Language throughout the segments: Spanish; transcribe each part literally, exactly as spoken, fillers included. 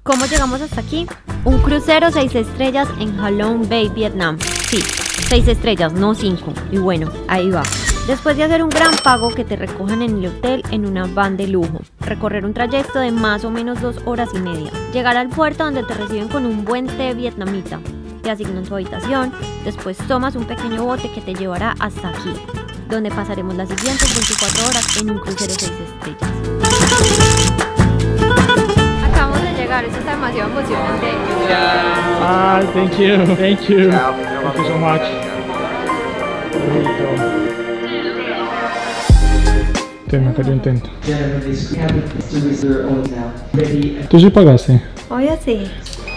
¿Cómo llegamos hasta aquí? Un crucero seis estrellas en Halong Bay, Vietnam. Sí, seis estrellas, no cinco. Y bueno, ahí va. Después de hacer un gran pago que te recojan en el hotel en una van de lujo, recorrer un trayecto de más o menos dos horas y media, llegar al puerto donde te reciben con un buen té vietnamita, te asignan tu habitación, después tomas un pequeño bote que te llevará hasta aquí, donde pasaremos las siguientes veinticuatro horas en un crucero seis estrellas. Acabamos de llegar, esto está demasiado emocionante. Ah, thank you, thank you, thank you so much. Te me cayó intento. ¿Tú sí pagaste? Obvio sí.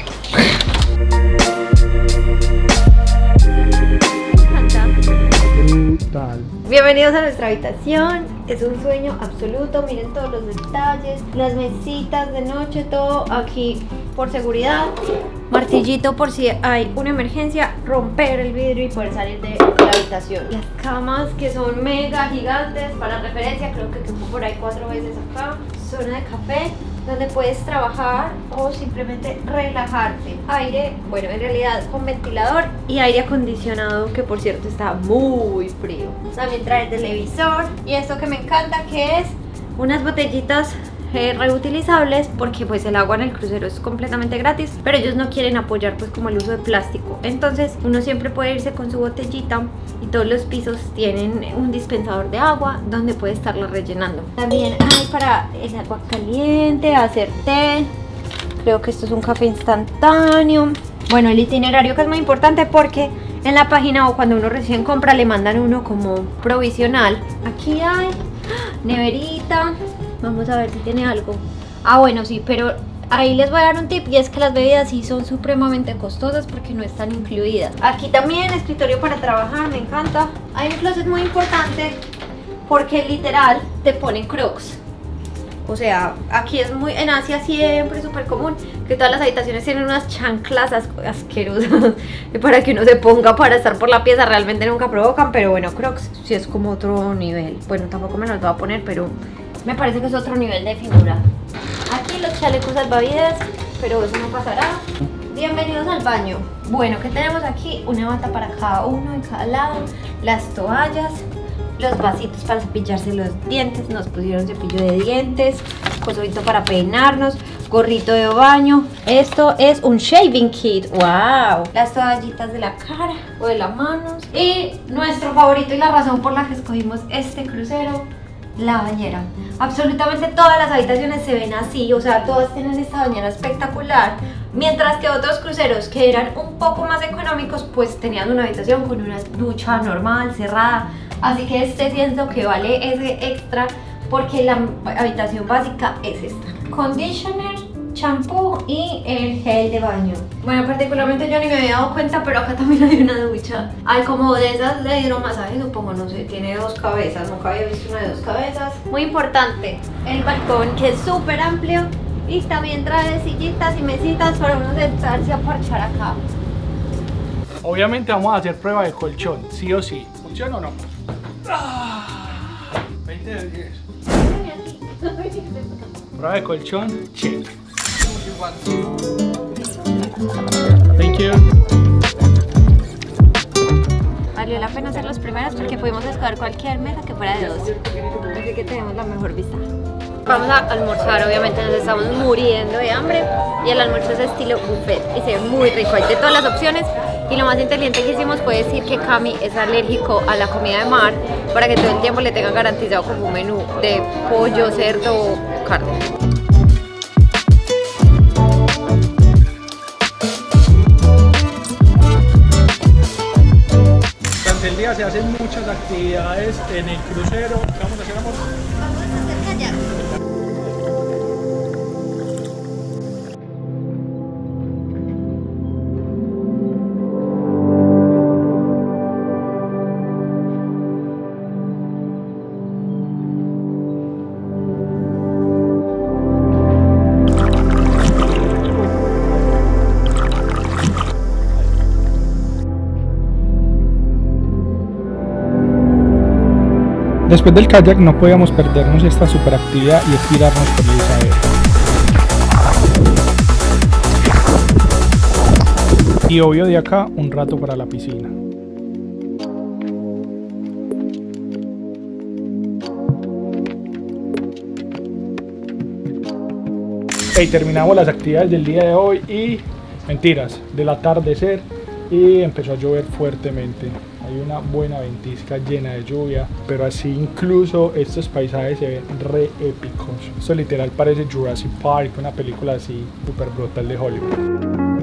Brutal. Bienvenidos a nuestra habitación, es un sueño absoluto, miren todos los detalles, las mesitas de noche, todo aquí por seguridad, martillito por si hay una emergencia, romper el vidrio y poder salir de la habitación. Las camas que son mega gigantes, para referencia creo que quedó por ahí cuatro veces acá, zona de café, donde puedes trabajar o simplemente relajarte. Aire, bueno, en realidad con ventilador y aire acondicionado, que por cierto está muy frío. También trae el televisor y esto que me encanta, que es unas botellitas eh, reutilizables, porque pues el agua en el crucero es completamente gratis, pero ellos no quieren apoyar pues como el uso de plástico. Entonces uno siempre puede irse con su botellita y todos los pisos tienen un dispensador de agua donde puede estarla rellenando. También hay para el agua caliente, hacer té. Creo que esto es un café instantáneo. Bueno, el itinerario, que es muy importante porque en la página o cuando uno recién compra le mandan uno como provisional. Aquí hay neverita. Vamos a ver si tiene algo. Ah, bueno, sí, pero ahí les voy a dar un tip, y es que las bebidas sí son supremamente costosas porque no están incluidas. Aquí también escritorio para trabajar, me encanta. Hay un closet muy importante porque literal te ponen crocs. O sea, aquí es muy, en Asia siempre es súper común que todas las habitaciones tienen unas chanclas as asquerosas para que uno se ponga para estar por la pieza. Realmente nunca provocan, pero bueno, crocs sí es como otro nivel. Bueno, tampoco me los voy a poner, pero me parece que es otro nivel de figura. Aquí los chalecos salvavidas, pero eso no pasará. Bienvenidos al baño. Bueno, ¿qué tenemos aquí? Una bata para cada uno en cada lado, las toallas, los vasitos para cepillarse los dientes, nos pusieron cepillo de dientes, cosito para peinarnos, gorrito de baño. Esto es un shaving kit, wow. Las toallitas de la cara o de las manos. Y nuestro favorito y la razón por la que escogimos este crucero, la bañera. Absolutamente todas las habitaciones se ven así, o sea, todas tienen esta bañera espectacular. Mientras que otros cruceros que eran un poco más económicos, pues tenían una habitación con una ducha normal, cerrada. Así que este siento que vale ese extra porque la habitación básica es esta. Conditioner, champú y el gel de baño. Bueno, particularmente yo ni me había dado cuenta, pero acá también hay una ducha. Hay como de esas de hidromasaje, supongo, no sé, tiene dos cabezas, nunca había visto una de dos cabezas. Muy importante, el balcón, que es súper amplio y también trae sillitas y mesitas para uno sentarse a parchar acá. Obviamente vamos a hacer prueba de colchón, sí o sí. ¿Funciona o no? veinte de diez. Prueba de colchón, check. Thank you. Valió la pena ser los primeros porque pudimos escoger cualquier mesa que fuera de dos. Así que tenemos la mejor vista. Vamos a almorzar, obviamente nos estamos muriendo de hambre y el almuerzo es estilo buffet y se ve muy rico, hay de todas las opciones. Y lo más inteligente que hicimos fue decir que Cami es alérgico a la comida de mar para que todo el tiempo le tengan garantizado como un menú de pollo, cerdo o carne. Durante el día se hacen muchas actividades en el crucero. ¿Qué vamos a hacer, amor? Vamos a hacer kayak. Después del kayak no podíamos perdernos esta super actividad y es tirarnos por la Isabel. Y obvio de acá un rato para la piscina. Hey, terminamos las actividades del día de hoy y mentiras, del atardecer, y empezó a llover fuertemente. Hay una buena ventisca llena de lluvia, pero así incluso estos paisajes se ven re épicos. Esto literal parece Jurassic Park, una película así súper brutal de Hollywood.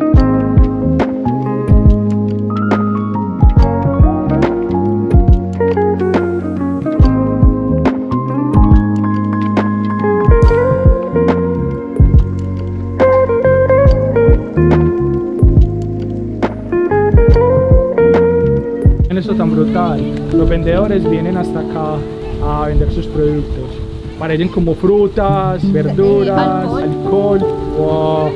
Esto tan brutal, los vendedores vienen hasta acá a vender sus productos, parecen como frutas, verduras, alcohol, alcohol. Wow.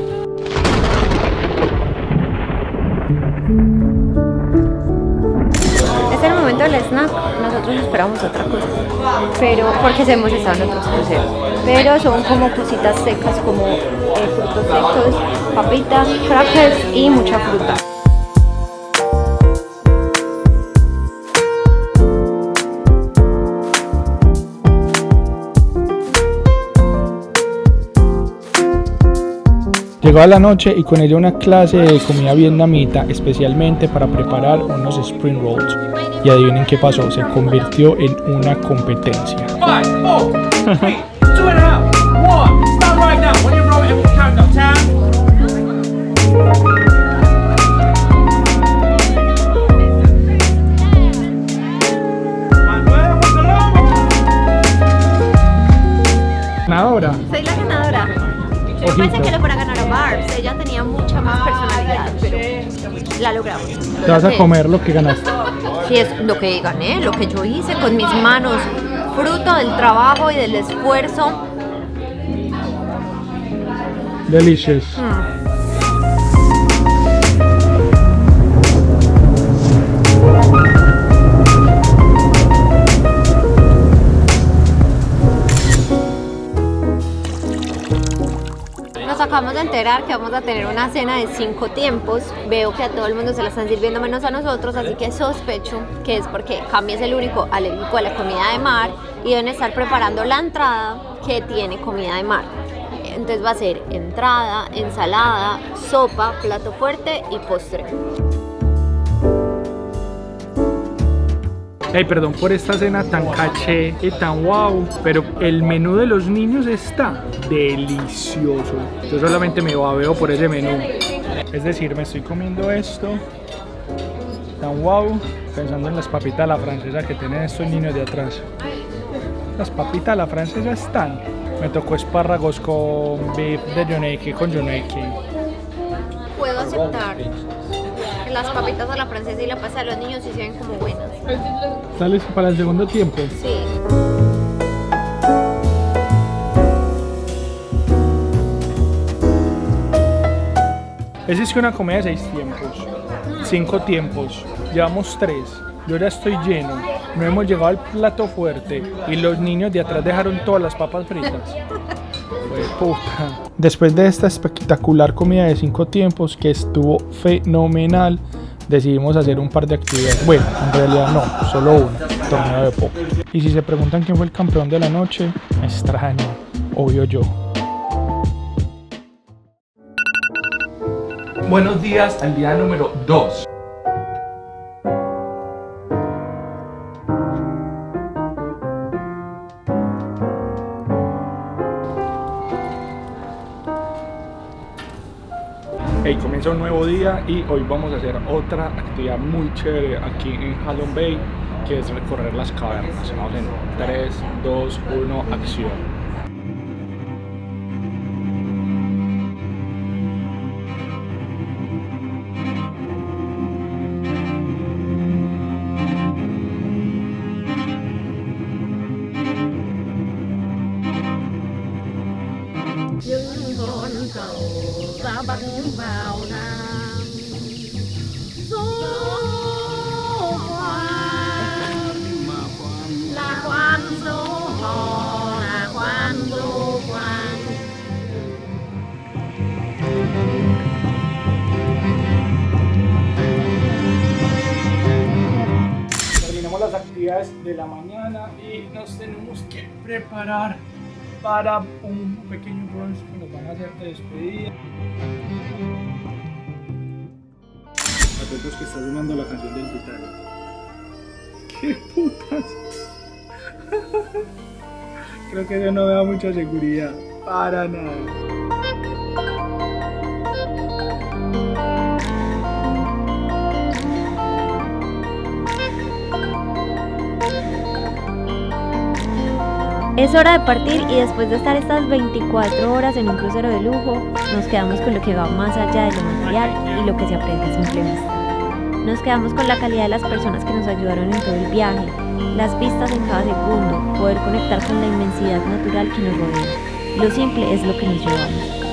Es el momento del snack, nosotros esperamos otra cosa, pero porque hemos estado en otros cruceros, pero son como cositas secas como eh, frutos secos, papitas, crackers y mucha fruta. Llegó a la noche y con ella una clase de comida vietnamita especialmente para preparar unos spring rolls. Y adivinen qué pasó, se convirtió en una competencia. Five, four, three, two and a half, one. Start right now. When you roll it, we'll count down. Ten. Ganadora. Soy la ganadora. Yo pensé que le fuera a ganar a Barbs, ella tenía mucha más personalidad, pero la logramos. Te vas a comer lo que ganaste. Sí, es lo que gané, lo que yo hice con mis manos, fruto del trabajo y del esfuerzo. Delicious. Mm. Nos acabamos de enterar que vamos a tener una cena de cinco tiempos. Veo que a todo el mundo se la están sirviendo menos a nosotros, así que sospecho que es porque Cami es el único alérgico a la comida de mar y deben estar preparando la entrada que tiene comida de mar. Entonces va a ser entrada, ensalada, sopa, plato fuerte y postre. Hey, perdón por esta cena tan caché y tan wow, pero el menú de los niños está delicioso. Yo solamente me babeo por ese menú. Es decir, me estoy comiendo esto tan wow, pensando en las papitas a la francesa que tienen estos niños de atrás. Las papitas a la francesa están. Me tocó espárragos con beef de yoneque, con yoneque. Puedo aceptar. Las papitas a la francesa y la pasta de los niños sí se ven como buenas. ¿Sales para el segundo tiempo? Sí. Esa es una comida de seis tiempos, cinco tiempos, llevamos tres. Yo ya estoy lleno, no hemos llegado al plato fuerte y los niños de atrás dejaron todas las papas fritas. Puta. Después de esta espectacular comida de cinco tiempos que estuvo fenomenal, decidimos hacer un par de actividades. Bueno, en realidad no, solo una, torneo de póker. Y si se preguntan quién fue el campeón de la noche, me extraño, obvio yo. Buenos días al día número dos. Hey, comienza un nuevo día y hoy vamos a hacer otra actividad muy chévere aquí en Halong Bay, que es recorrer las cavernas. Vamos en tres, dos, uno, acción. Nhưng con cầu ta bắn vào Nam số quan là quan số hò là quan vô quan. diez de la mañana y nos tenemos que preparar para un pequeño brunch que nos van a hacer de despedida. Atentos que está sonando la canción del Titanic. ¡Qué putas! Creo que eso no me da mucha seguridad, para nada. Es hora de partir y después de estar estas veinticuatro horas en un crucero de lujo, nos quedamos con lo que va más allá de lo material y lo que se aprecia a simple vista. Nos quedamos con la calidad de las personas que nos ayudaron en todo el viaje, las vistas en cada segundo, poder conectar con la inmensidad natural que nos rodea. Lo simple es lo que nos llevamos.